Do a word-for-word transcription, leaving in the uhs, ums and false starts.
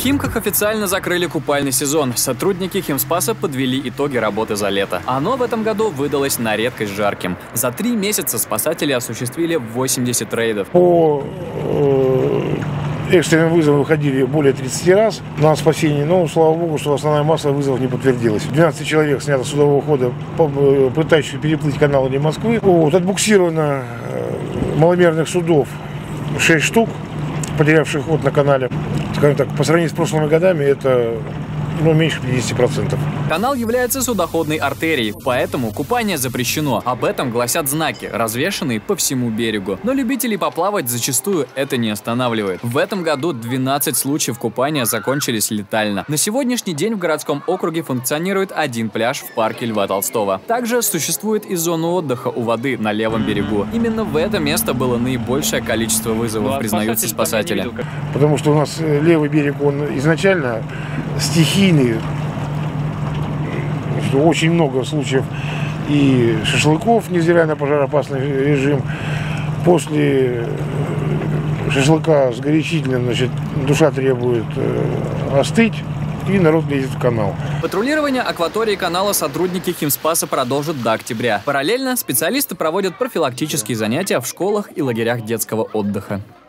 Химках официально закрыли купальный сезон. Сотрудники Химспаса подвели итоги работы за лето. Оно в этом году выдалось на редкость жарким. За три месяца спасатели осуществили восемьдесят рейдов. По э, экстренным вызовам выходили более тридцати раз на спасение, но, слава богу, что основная масса вызовов не подтвердилась. двенадцать человек снято с судового хода, пытающихся переплыть канал или Москвы. Вот, отбуксировано маломерных судов шесть штук, потерявших ход на канале. Скажем так, по сравнению с прошлыми годами, это ну, меньше пятидесяти процентов. Канал является судоходной артерией, поэтому купание запрещено. Об этом гласят знаки, развешанные по всему берегу. Но любителей поплавать зачастую это не останавливает. В этом году двенадцать случаев купания закончились летально. На сегодняшний день в городском округе функционирует один пляж в парке Льва Толстого. Также существует и зона отдыха у воды на левом берегу. Именно в это место было наибольшее количество вызовов, ну, признаются спасатели. Потому что у нас левый берег, он изначально стихийный. Что очень много случаев и шашлыков, невзирая на пожароопасный режим. После шашлыка с горячительным, значит, душа требует остыть, и народ лезет в канал. Патрулирование акватории канала сотрудники Химспаса продолжат до октября. Параллельно специалисты проводят профилактические занятия в школах и лагерях детского отдыха.